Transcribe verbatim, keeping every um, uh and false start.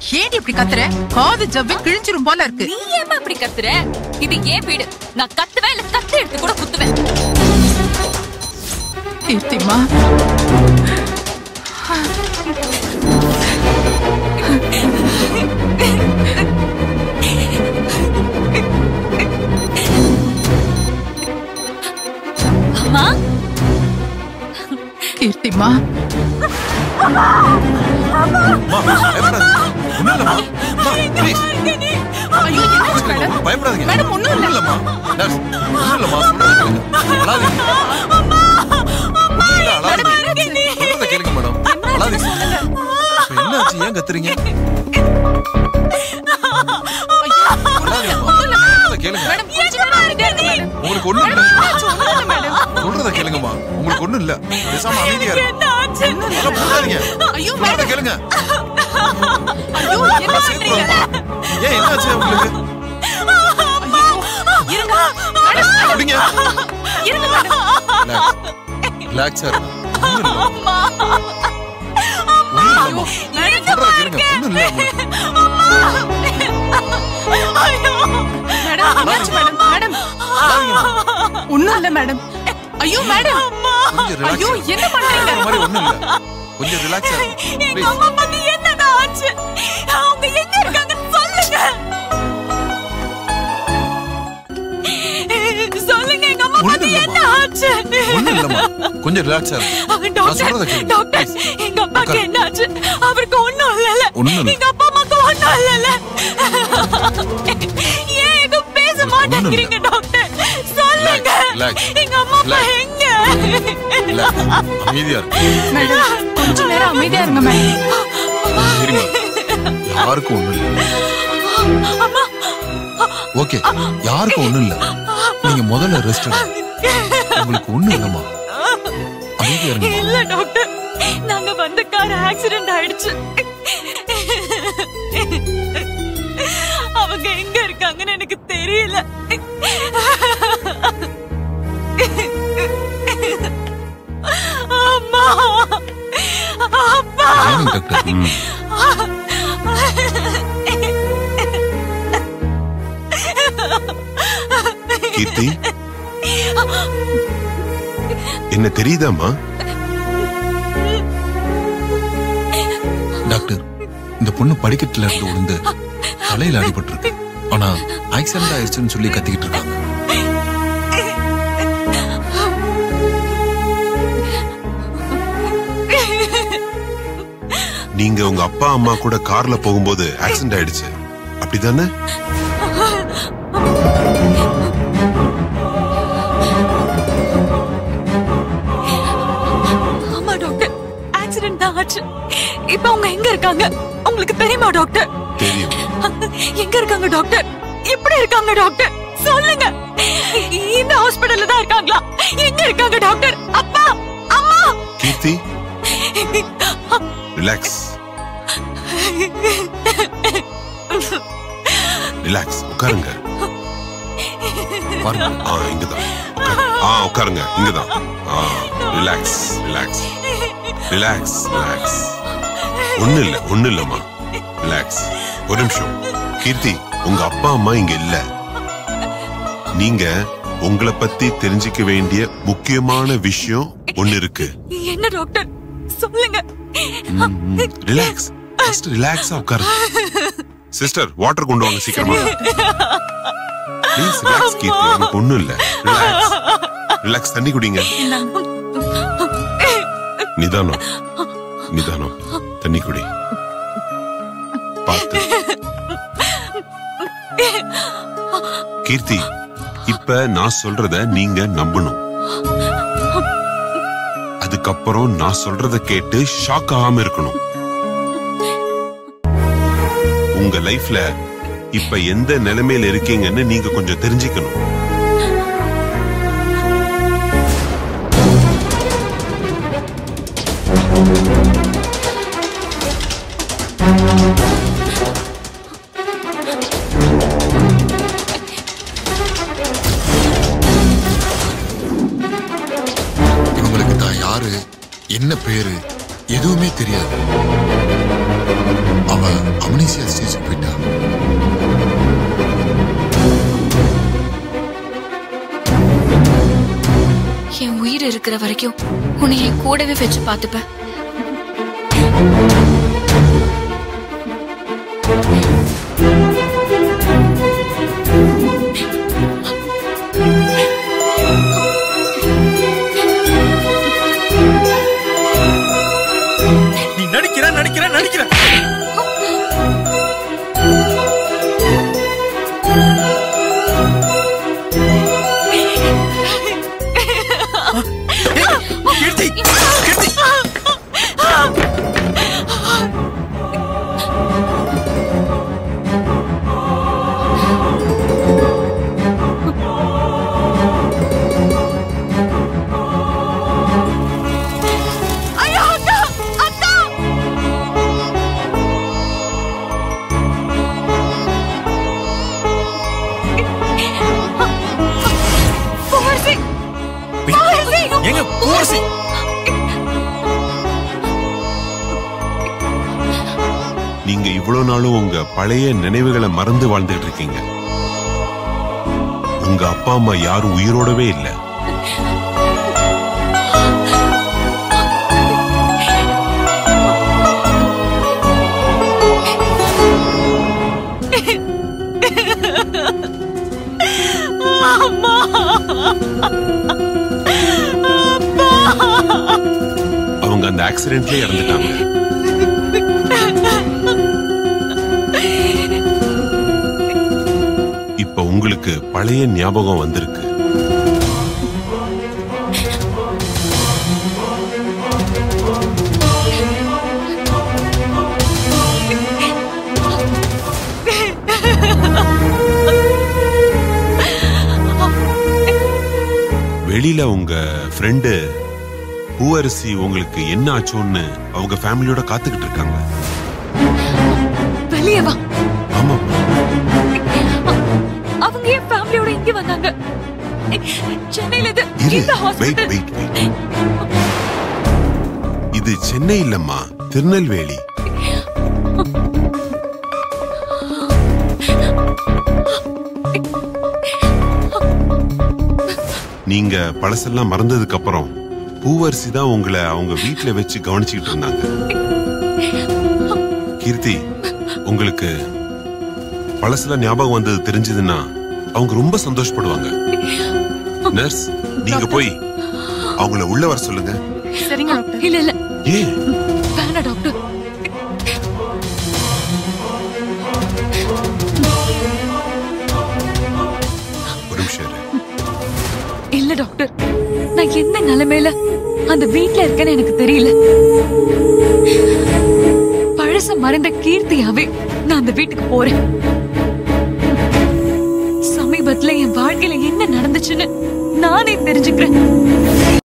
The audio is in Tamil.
ஏன் இப்படி கத்துற? காது ஜவ்வு கிழிஞ்சிரும் போல இருக்கு. நீ ஏமா இப்படி கத்துற? இது ஏன் வீடு. நான் கத்துவேன் இல்ல கத்து எடுத்து கூட குத்துவேன். கீர்த்திமா, அம்மா கீர்த்திமா, ஐயோ என்னாச்சு மேடம்? பயப்படாதீங்க மேடம் ஒண்ணும் இல்ல. இல்லம்மா நர்ஸ் ஒண்ணும் இல்லம்மா சொல்றத அழாதீங்க சொல்றத கேளுங்க மேடம் அழாதீங்க என்னாச்சு ஏன் கத்துறீங்க கேளுங்க உங்களுக்கு ஒண்ணும் இல்ல சொல்றத கேளுங்கம்மா உங்களுக்கு ஒண்ணும் இல்ல பேசாம அமைதியா இருங்க போடாதீங்க ஐயோ சொல்றத கேளுங்க ஐயோ என்ன பண்றீங்க? ஏன் என்னாச்சு உங்களுக்கு இருங்க மேடம், அப்படிங்க இருங்க மேடம். ரிலாக்ஸ் சார் அம்மா அம்மா சொல்றத கேளுங்க ஒண்ணும் இல்ல மேடம் என்னாச்சு மேடம்? மேடம் ஒண்ணும் இல்ல மேடம். ஐயோ மேடம், ஐயோ என்ன பண்றீங்க? மாதிரி ஒண்ணும் இல்ல கொஞ்சம் ரிலாக்ஸ் ஆகுங்க எங்க அம்மா பத்தி என்னடா ஆச்சு? அவங்க எங்க இருக்காங்கன்னு சொல்லுங்க. சொல்லுங்க எங்க அம்மா பத்தி என்ன ஆச்சு? ஒண்ணும் இல்லம்மா கொஞ்சம் ரிலாக்ஸ் ஆகுங்க நான் சொல்றத கேளுங்க டாக்டர் எங்க அப்பாக்கு என்ன ஆச்சு? அவருக்கு ஒண்ணும் இல்லல. ஒண்ணும் இல்ல எங்க அப்பா அம்மாக்கு ஒண்ணும் இல்லல. ஏன் எதுவும் பேச மாட்டேங்கிறீங்க டாக்டர்? சொல்லுங்க எங்க அம்மா அப்பா எங்க? அமைதியா இருக்கு மேடம் கொஞ்ச நேரம் அமைதியா இருங்க மேடம். இருங்க யாருக்கும் ஒண்ணும் இல்ல ஓகே யாருக்கும் ஒண்ணும் இல்ல நீங்க முதல்ல ரெஸ்ட் எடுங்க உங்களுக்கு ஒண்ணும் இல்லம்மா அமைதியா இருங்க இல்ல டாக்டர் நாங்க வந்த கார் ஆக்சிடென்ட் ஆயிடுச்சு. அவங்க எங்க இருக்காங்கன்னு எனக்கு தெரியல. அம்மா அப்பா டாக்டர் கீர்த்தி என்ன தெரியுதாமா? டாக்டர் இந்த பொண்ணு படிக்கட்டுல இருந்து விழுந்து தலையில அடிபட்டு இருக்கு ஆனா ஆக்சிடென்ட் ஆயிடுச்சுன்னு சொல்லி கத்திக்கிட்டு இருக்காங்க. நீங்க உங்க அப்பா அம்மா கூட கார்ல போகும்போது ஆக்சிடென்ட் ஆயிடுச்சு அப்படிதானே? ஆமா டாக்டர் ஆக்சிடென்ட் தான் ஆச்சு. இப்ப அவங்க எங்க இருக்காங்க உங்களுக்கு தெரியுமா டாக்டர்? தெரியும். எங்க இருக்காங்க டாக்டர்? எப்படி இருக்காங்க டாக்டர்? சொல்லுங்க. இந்த ஹாஸ்பிடல்ல தான் இருக்காங்களா? எங்க இருக்காங்க டாக்டர்? அப்பா அம்மா கீர்த்தி ரிலாக்ஸ் ரிலாக்ஸ் உட்காருங்க. பாருங்க ஆ இங்கதான் ஆ உட்காருங்க இங்கதான் ஆ ரிலாக்ஸ் ரிலாக்ஸ் ரிலாக்ஸ் ரிலாக்ஸ் ஒண்ணு இல்ல ஒண்ணு இல்லம்மா ரிலாக்ஸ் ஒரு நிமிஷம். கீர்த்தி உங்க அப்பா அம்மா இங்க இல்ல. நீங்க உங்களை பத்தி தெரிஞ்சுக்க வேண்டிய முக்கியமான விஷயம் ஒண்ணு இருக்கு. என்ன டாக்டர் சொல்லுங்க. ரிலாக்ஸ் ஜஸ்ட் ரிலாக்ஸா உட்காருங்க. சிஸ்டர் வாட்டர் கொண்டு வாங்க சீக்கிரமா. ப்ளீஸ் ரிலாக்ஸ் கீர்த்தி எனக்கு ஒண்ணும் இல்ல ரிலாக்ஸ் ரிலாக்ஸ் தண்ணி குடிங்க. நிதானம் நிதானம் தண்ணி குடி பார்த்து. கீர்த்தி இப்ப நான் சொல்றத நீங்க நம்பணும். அதுக்கப்புறம் நான் சொல்றத கேட்டு ஷாக் ஆகாம இருக்கணும். உங்க லைஃப்ல இப்ப எந்த நிலைமையில இருக்கீங்கன்னு நீங்க கொஞ்சம் தெரிஞ்சுக்கணும். இவங்களுக்கு தான் யாரு என்ன பேரு எதுவுமே தெரியாது. அவ அம்னீசியா ஸ்டேஜ் போயிட்டா. என் உயிர் இருக்கிற வரைக்கும் உன்னை என் கூடவே வச்சு பார்த்துப்பேன். நீ நடிக்கிற நடிக்கிற நடிக்கிற கீர்த்தி கீர்த்தி எங்க பூவரசி நீங்க இவ்வளவு நாளும் உங்க பழைய நினைவுகளை மறந்து வாழ்ந்துட்டு இருக்கீங்க. உங்க அப்பா அம்மா யாரும் உயிரோடவே இல்ல. அவங்க அந்த ஆக்சிடென்ட்லயே இறந்துட்டாங்க. இப்ப உங்களுக்கு பழைய ஞாபகம் வந்திருக்கு. வெளியில உங்க ஃப்ரெண்டு பூவரசி உங்களுக்கு என்ன ஆச்சோன்னு அவங்க ஃபேமிலியோட காத்துக்கிட்டு இருக்காங்க. வெளியே வா. ஆமா, அவங்க என் ஃபேமிலியோட இங்க வந்தாங்க. சென்னையில இது இந்த ஹாஸ்பிடல். Wait wait wait. இது சென்னை இல்லம்மா, திருநெல்வேலி. நீங்க பழசெல்லாம் மறந்ததுக்கு அப்புறம் பூவரசி தான் உங்களை அவங்க வீட்டுல வச்சு கவனிச்சுக்கிட்டு இருந்தாங்க. கீர்த்தி, உங்களுக்கு பழசெல்லாம் ஞாபகம் வந்தது தெரிஞ்சதுன்னா அவங்க ரொம்ப சந்தோஷப்படுவாங்க. நர்ஸ், நீங்க போய் அவங்கள உள்ள வர சொல்லுங்க. சரிங்க டாக்டர். இல்ல இல்ல ஏன் வேணா டாக்டர். ஒரு நிமிஷம் இரு. இல்ல டாக்டர், நான் எந்த நிலைமையில அந்த வீட்ல இருக்கேன்னு எனக்கு தெரியல. பழச மறந்த கீர்த்தியாவே நான் அந்த வீட்டுக்கு போறேன். சமீபத்துல என் வாழ்க்கையில என்ன நடந்துச்சுன்னு நானே தெரிஞ்சுக்கிறேன்.